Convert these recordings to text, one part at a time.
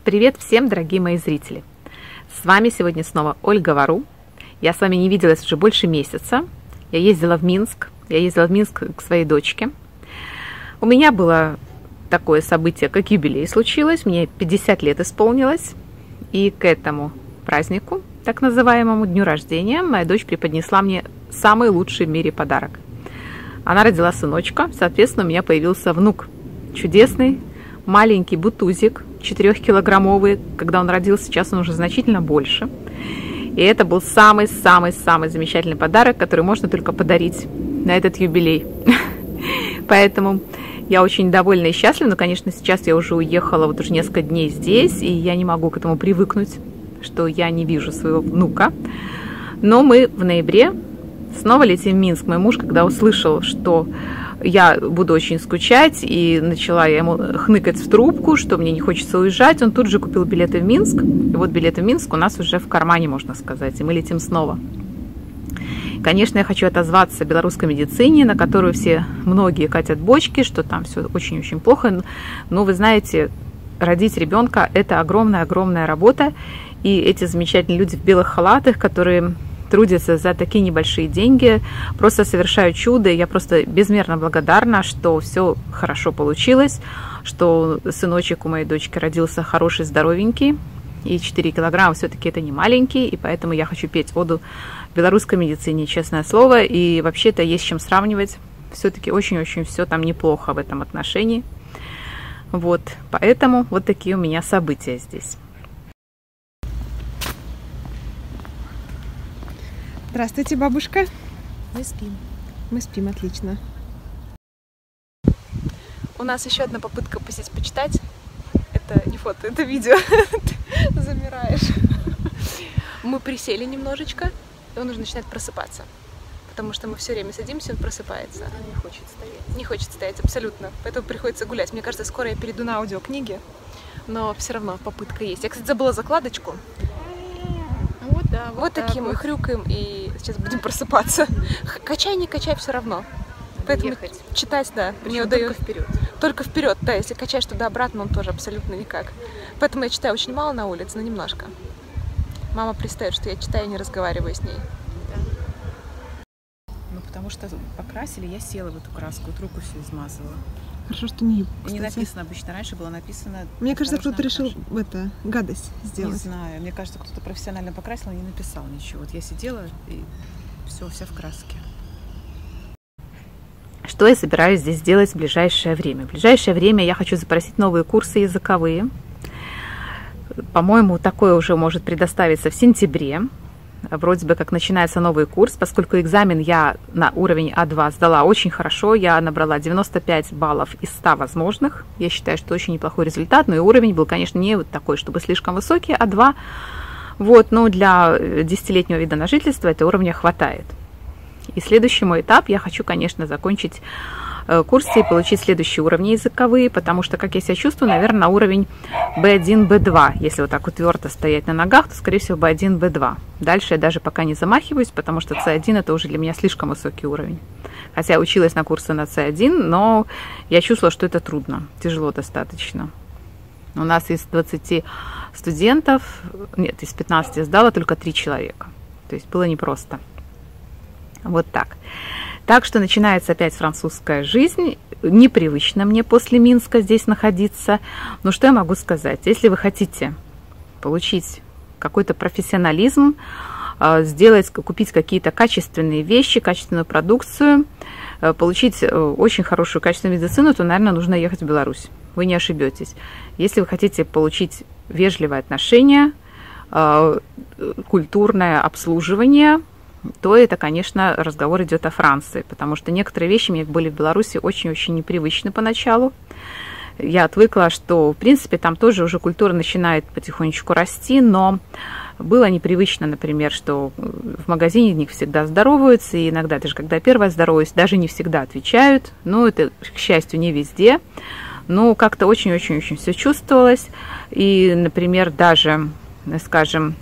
Привет всем, дорогие мои зрители! С вами сегодня снова Ольга Вару. Я с вами не виделась уже больше месяца. Я ездила в Минск к своей дочке. У меня было такое событие, как юбилей случилось. Мне 50 лет исполнилось. И к этому празднику, так называемому дню рождения, моя дочь преподнесла мне самый лучший в мире подарок. Она родила сыночка, соответственно, у меня появился внук. Чудесный, маленький бутузик, 4-килограммовый. Когда он родился, сейчас он уже значительно больше. И это был самый-самый-самый замечательный подарок, который можно только подарить на этот юбилей. Поэтому я очень довольна и счастлива. Но, конечно, сейчас я уже уехала, вот уже несколько дней здесь, и я не могу к этому привыкнуть, что я не вижу своего внука. Но мы в ноябре снова летим в Минск. Мой муж, когда услышал, что я буду очень скучать, и начала я ему хныкать в трубку, что мне не хочется уезжать, он тут же купил билеты в Минск. И вот билеты в Минск у нас уже в кармане, можно сказать, и мы летим снова. Конечно, я хочу отозваться о белорусской медицине, на которую многие катят бочки, что там все очень-очень плохо. Но вы знаете, родить ребенка – это огромная-огромная работа. И эти замечательные люди в белых халатах, которые трудятся за такие небольшие деньги, просто совершают чудо. И я просто безмерно благодарна, что все хорошо получилось, что сыночек у моей дочки родился хороший, здоровенький, и 4 килограмма все-таки это не маленький, и поэтому я хочу петь оду белорусской медицине, честное слово, и вообще-то есть с чем сравнивать. Все-таки очень-очень все там неплохо в этом отношении. Вот, поэтому вот такие у меня события здесь. Здравствуйте, бабушка. Мы спим. Мы спим, отлично. У нас еще одна попытка посидеть, почитать. Это не фото, это видео. Ты замираешь. Мы присели немножечко, и он уже начинает просыпаться. Потому что мы все время садимся, он просыпается. Не хочет стоять. Не хочет стоять, абсолютно. Поэтому приходится гулять. Мне кажется, скоро я перейду на аудиокниги. Но все равно попытка есть. Я, кстати, забыла закладочку. Вот, да, вот таким мы хрюкаем, и сейчас будем просыпаться. Качай, не качай, все равно. Поэтому ехать. Читать, да, мне удается. Только вперед. Только вперед, да, если качаешь туда-обратно, он тоже абсолютно никак. Поэтому я читаю очень мало на улице, но немножко. Мама пристает, что я читаю и не разговариваю с ней. Да. Ну, потому что покрасили, я села в эту краску, вот руку все измазала. Хорошо, что не юбка, не написано, обычно раньше было написано. Мне кажется, кто-то решил гадость сделать. Не знаю, мне кажется, кто-то профессионально покрасил, но не написал ничего. Вот я сидела, и все, вся в краске. Что я собираюсь здесь делать в ближайшее время? В ближайшее время я хочу запросить новые курсы языковые. По-моему, такое уже может предоставиться в сентябре. Вроде бы как начинается новый курс, поскольку экзамен я на уровень А2 сдала очень хорошо. Я набрала 95 баллов из 100 возможных. Я считаю, что очень неплохой результат. Но и уровень был, конечно, не вот такой, чтобы слишком высокий, А2. Вот, но для 10-летнего вида на жительство этого уровня хватает. И следующий мой этап, я хочу, конечно, закончить курсы и получить следующие уровни языковые, потому что, как я себя чувствую, наверное, на уровень B1, B2. Если вот так вот твердо стоять на ногах, то, скорее всего, B1, B2. Дальше я даже пока не замахиваюсь, потому что C1 это уже для меня слишком высокий уровень. Хотя я училась на курсы на C1, но я чувствовала, что это трудно, тяжело достаточно. У нас из 20 студентов, нет, из 15 я сдала только 3 человека. То есть было непросто. Вот так. Так что начинается опять французская жизнь. Непривычно мне после Минска здесь находиться. Но что я могу сказать? Если вы хотите получить какой-то профессионализм, купить какие-то качественные вещи, качественную продукцию, получить очень хорошую качественную медицину, то, наверное, нужно ехать в Беларусь. Вы не ошибетесь. Если вы хотите получить вежливое отношение, культурное обслуживание, то это, конечно, разговор идет о Франции, потому что некоторые вещи мне были в Беларуси очень-очень непривычны поначалу. Я отвыкла, что, в принципе, там тоже уже культура начинает потихонечку расти, но было непривычно, например, что в магазине не всегда здороваются, и иногда, даже когда я первая здороваюсь, даже не всегда отвечают. Ну, это, к счастью, не везде, но как-то очень-очень-очень все чувствовалось. И, например, даже, скажем,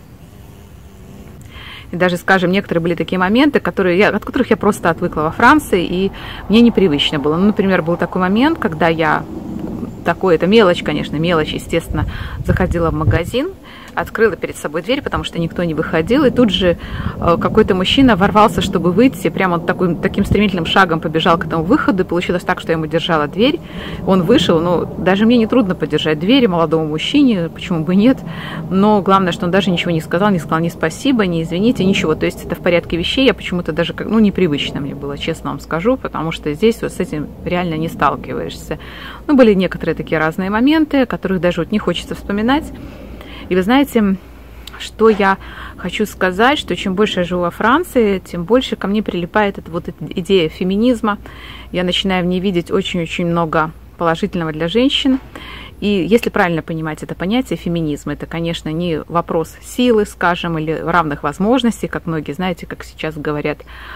некоторые были такие моменты, от которых я просто отвыкла во Франции, и мне непривычно было. Ну, например, был такой момент, когда я такое, это мелочь, конечно, мелочь, естественно, заходила в магазин, открыла перед собой дверь, потому что никто не выходил, и тут же какой-то мужчина ворвался, чтобы выйти, прямо таким стремительным шагом побежал к этому выходу, и получилось так, что я ему держала дверь, он вышел, ну, даже мне нетрудно подержать дверь молодому мужчине, почему бы нет, но главное, что он даже ничего не сказал ни спасибо, ни извините, ничего, то есть это в порядке вещей, я почему-то даже, ну, непривычно мне было, честно вам скажу, потому что здесь вот с этим реально не сталкиваешься. Ну, были некоторые такие разные моменты, о которых даже вот не хочется вспоминать. И вы знаете, что я хочу сказать, что чем больше я живу во Франции, тем больше ко мне прилипает эта вот идея феминизма. Я начинаю в ней видеть очень-очень много положительного для женщин. И если правильно понимать это понятие феминизма, это, конечно, не вопрос силы, скажем, или равных возможностей, как многие, знаете, как сейчас говорят,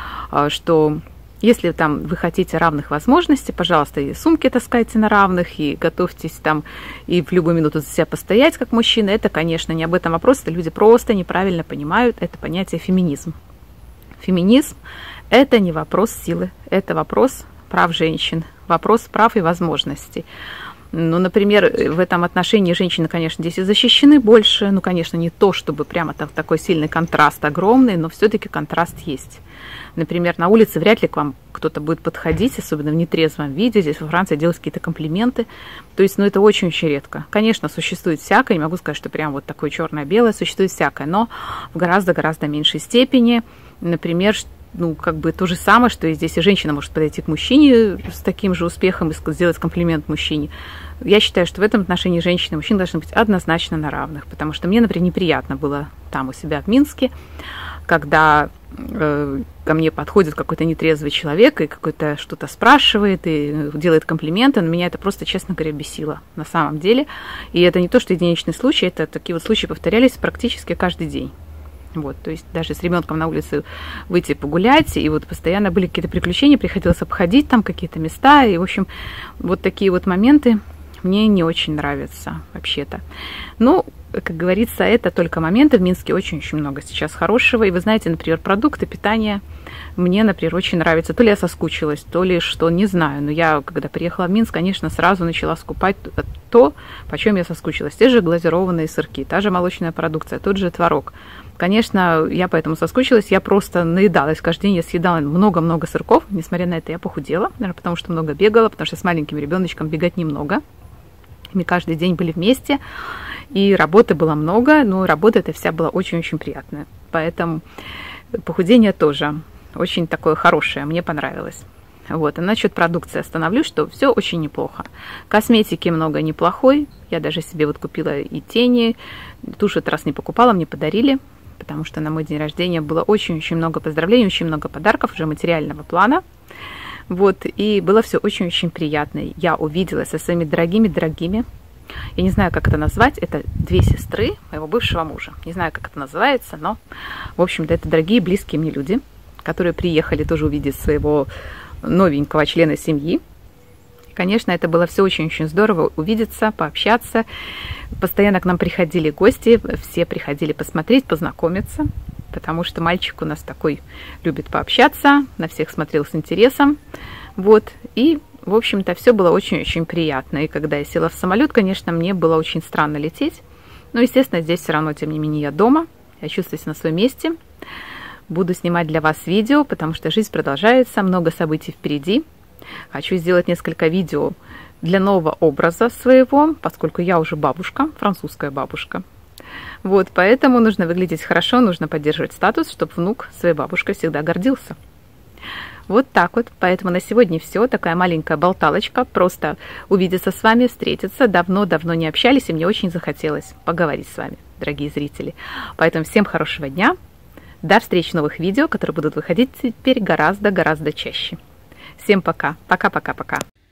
что если там вы хотите равных возможностей, пожалуйста, и сумки таскайте на равных, и готовьтесь там и в любую минуту за себя постоять, как мужчина. Это, конечно, не об этом вопрос, это люди просто неправильно понимают это понятие феминизм. Феминизм – это не вопрос силы, это вопрос прав женщин, вопрос прав и возможностей. Ну, например, в этом отношении женщины, конечно, здесь и защищены больше. Ну, конечно, не то, чтобы прямо такой сильный контраст огромный, но все-таки контраст есть. Например, на улице вряд ли к вам кто-то будет подходить, особенно в нетрезвом виде. Здесь во Франции делать какие-то комплименты. То есть, ну, это очень-очень редко. Конечно, существует всякое, не могу сказать, что прям вот такое черное-белое, существует всякое, но в гораздо-гораздо меньшей степени. Например, ну, как бы то же самое, что и здесь и женщина может подойти к мужчине с таким же успехом и сделать комплимент мужчине. Я считаю, что в этом отношении женщины и мужчины должны быть однозначно на равных, потому что мне, например, неприятно было там у себя в Минске, когда ко мне подходит какой-то нетрезвый человек и какой-то что-то спрашивает и делает комплименты, но меня это просто, честно говоря, бесило на самом деле. И это не то, что единичный случай, это такие вот случаи повторялись практически каждый день. Вот, то есть даже с ребенком на улице выйти погулять, и вот постоянно были какие-то приключения, приходилось обходить там какие-то места, и, в общем, вот такие вот моменты мне не очень нравятся вообще-то. Ну, как говорится, это только моменты. В Минске очень-очень много сейчас хорошего. И вы знаете, например, продукты питания мне, например, очень нравятся. То ли я соскучилась, то ли что, не знаю. Но я, когда приехала в Минск, конечно, сразу начала скупать то, по чем я соскучилась. Те же глазированные сырки, та же молочная продукция, тот же творог. Конечно, я поэтому соскучилась, я просто наедалась. Каждый день я съедала много-много сырков. Несмотря на это, я похудела, наверное, потому что много бегала, потому что с маленьким ребеночком бегать немного. Мы каждый день были вместе, и работы было много, но работа эта вся была очень-очень приятная. Поэтому похудение тоже очень такое хорошее, мне понравилось. Вот, а насчет продукции остановлюсь, что все очень неплохо. Косметики много неплохой, я даже себе вот купила и тени, тушь этот раз не покупала, мне подарили, потому что на мой день рождения было очень-очень много поздравлений, очень много подарков уже материального плана. Вот, и было все очень-очень приятно. Я увиделась со своими дорогими, я не знаю, как это назвать, это две сестры моего бывшего мужа. Не знаю, как это называется, но, в общем-то, это дорогие, близкие мне люди, которые приехали тоже увидеть своего новенького члена семьи. И, конечно, это было все очень-очень здорово увидеться, пообщаться. Постоянно к нам приходили гости, все приходили посмотреть, познакомиться, потому что мальчик у нас такой любит пообщаться, на всех смотрел с интересом. Вот, и, в общем-то, все было очень-очень приятно. И когда я села в самолет, конечно, мне было очень странно лететь. Но, естественно, здесь все равно, тем не менее, я дома, я чувствую себя на своем месте. Буду снимать для вас видео, потому что жизнь продолжается, много событий впереди. Хочу сделать несколько видео для нового образа своего, поскольку я уже бабушка, французская бабушка. Вот, поэтому нужно выглядеть хорошо, нужно поддерживать статус, чтобы внук своей бабушкой всегда гордился. Вот так вот. Поэтому на сегодня все. Такая маленькая болталочка. Просто увидеться с вами, встретиться. Давно-давно не общались, и мне очень захотелось поговорить с вами, дорогие зрители. Поэтому всем хорошего дня. До встречи в новых видео, которые будут выходить теперь гораздо-гораздо чаще. Всем пока. Пока-пока-пока.